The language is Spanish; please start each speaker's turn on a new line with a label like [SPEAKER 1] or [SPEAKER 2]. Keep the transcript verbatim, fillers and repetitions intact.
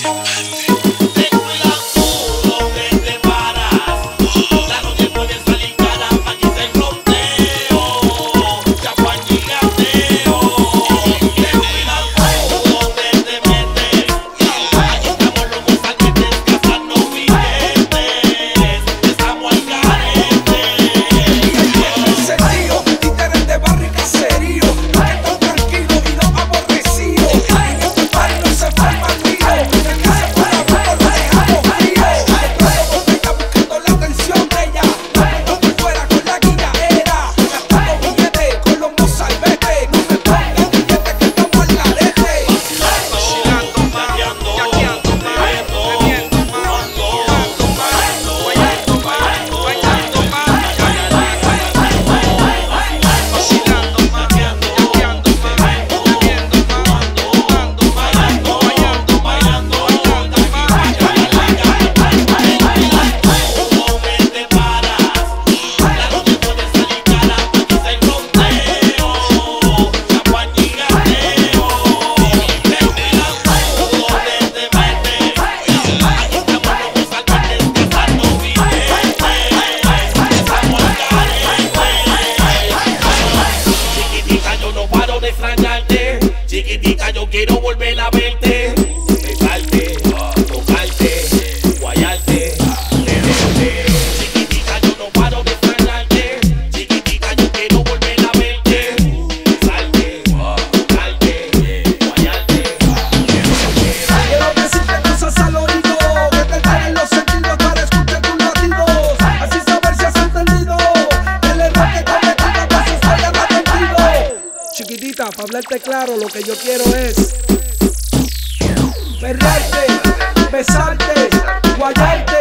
[SPEAKER 1] Chiquitita, yo quiero volver a verte, besarte, tocarte, guayarte, tenerte. Chiquitita, yo no paro de extrañarte. Chiquitita, yo quiero volver a verte, besarte, tocarte, guayarte, tenerte.
[SPEAKER 2] Quiero decirte cosas al oído, que te enteren los sentidos para escuchar tus latidos, así saber si has entendido el error que cometido, pues estoy arrepentido. Chiquitita, para hablarte claro, lo que yo quiero es perrearte, besarte, guayarte.